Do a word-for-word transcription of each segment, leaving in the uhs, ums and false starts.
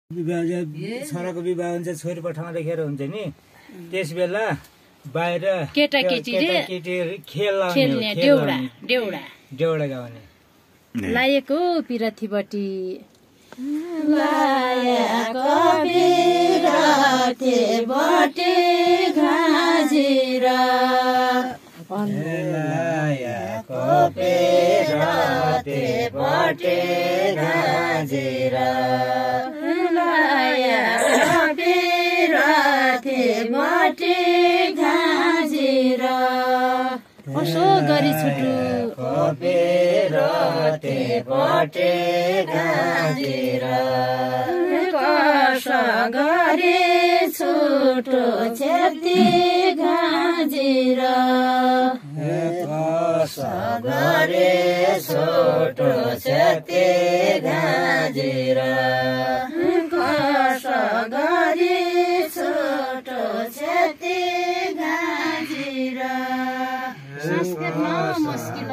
छोराको विवाह हुन्छ छोरी पठाउँदाखेरि हुन्छ नि त्यस बेला बाहिर केटाकेटीले खेल्ने देउडा देउडा देउडा गाउने लाएको पिराथीबटी लाएको पिराथीबटी घाँजिरा लाएको पिराथीबटी घाँजिरा पिराथीबटी घाँजिरा कसो गरी छुटु पिराथीबटी घाँजिरा कसो गरी छुटु छेती घाँजिरा कसो गरी छुटु छेती घाँजिरा कसो गरी छुटु छेती घाँजिरा संस्कृतमा मुस्किल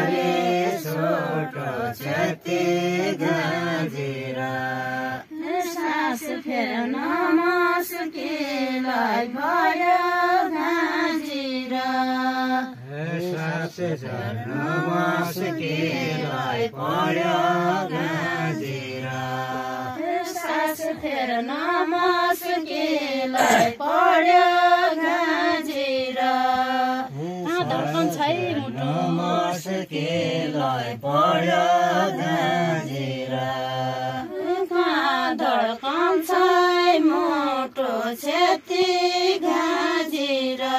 सास फेर्न मुस्किलै भयो घाँजिरा सास फेर्न मुस्किलै पर्यो घाँजिरा सास फेर्न मुस्किलै पर्यो घाँजिरा धड्कन छै मुटु मुस्किलै पर्यो घाँजिरा धड्कन छै मुटु छेती घाँजिरा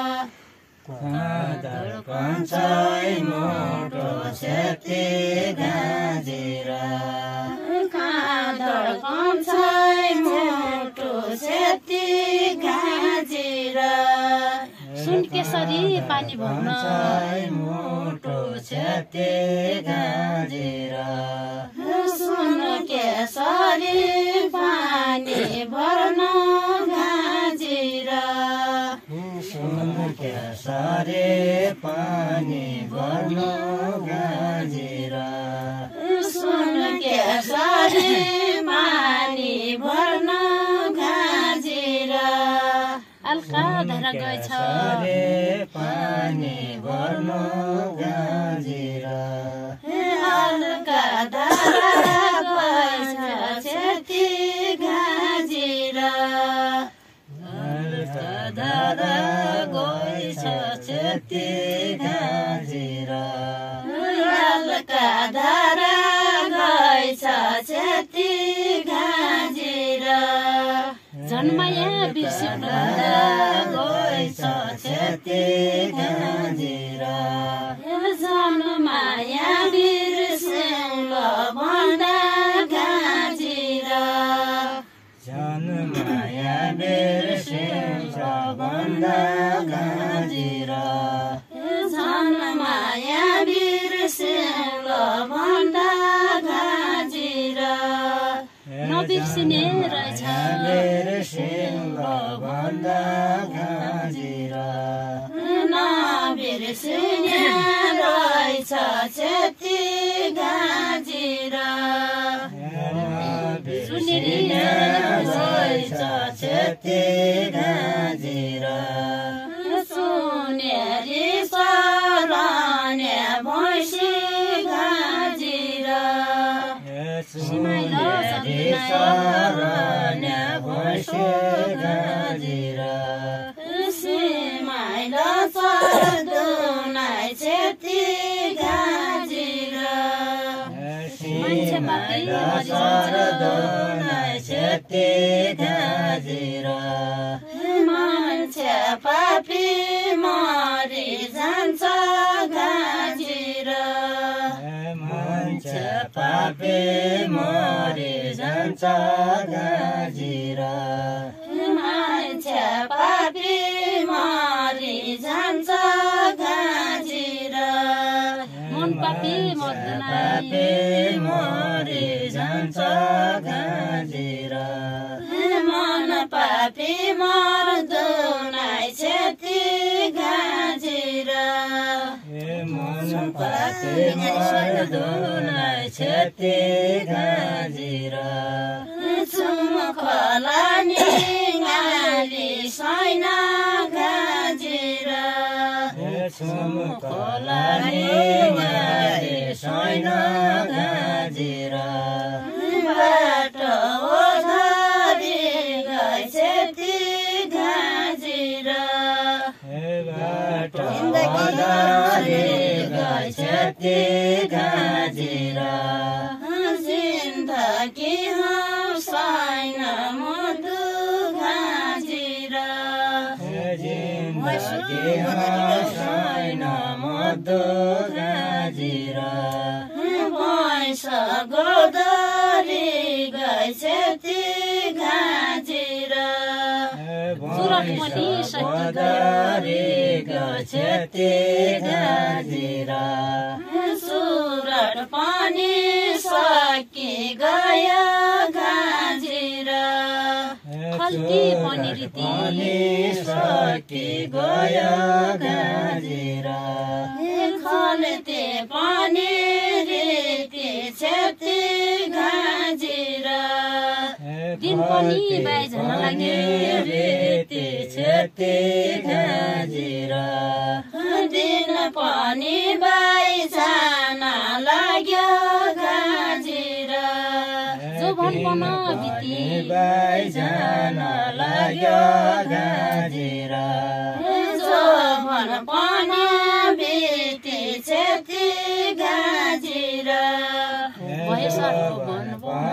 धड्कन छै मुटु छेती घाँजिरा धड्कन छै मुटु छेती घाँजिरा सुन केसरी पानी भर्न मुटु छेती घाँजिरा सुन केसरी पानी भर्न घाँजिरा सुन केसरी पानी भर्न घाँजिरा सुन केसरी पानी भर्न घाँजिरा अल्का धारा गएछ पानी भर्न घाँजिरा अल्का धारा गएछ छेती घाँजिरा अल्का धारा गएछ छेती घाँजिरा अल्का धारा गएछ छेती घाँजिरा जन्माया बिर्सिन गएछ छेती घाँजिरा जन्माया बिर्सिन भन्दा घाँजिरा जन्माया बिर्सिन भन्दा घाँजिरा जन्माया बिर्सिन भन्दा घाँजिरा नबिर्सिने रहेछ भन्दा घाँजिरा नबिर्सिने रहेछ छेती घाँजिरा बिर्सिने रहेछ छेती घाँजिरा सुनेरी सराने भैँसी घाँजिरा सुनेरी सराने भैँसी घाँजिरा सिमाइल चर्दुनाइ छेती घाँजिरा सिमाइल चर्दुनाइ छेती घाँजिरा मान्छे पापी मरि जान्छ घाँजिरा मान्छे पापी मरि जान्छ घाँजिरा मान्छे पापी मरि जान्छ घाँजिरा मन पापी मर्दैन पापी मरि जान्छ घाँजिरा मन पापी मर्दुनाइ छेती घाँजिरा मन पापी मर्दुनाइ छेती घाँजिरा छुम खोलाले गए छैन घाँजेर बाटो ओधारी गए छेती घाँजेर बाटो ओधारी गए छेती घाँजेर जिन्दगी हम छैन मधु घाँजेर जिन्दगी छैन मधु घाँजेर भैँस गोदरी गए छेती घाँजेर सुरत पनि गोदरी गए छेती घाँजेर सुरत पनि सकी गयो घाँजेर खल्ती पनि रीति सकी गयो घाँजेर खल्ती पनि रीति छेती घाँजेर दिन पनि बाइझन लाग्यो रीति छेती घाँजेर दिन पनि बाइझन लाग्यो घाँजेर जोभन पन बिति बाइझन लाग्यो घाँजेर जोभन पनि बिति छेती घाँजेर भयो सरको भन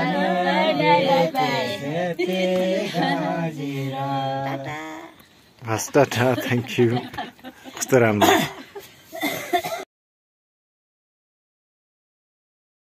छेती घाँजेर हस् टाटा थ्याङ्क यू कस्तो राम्रो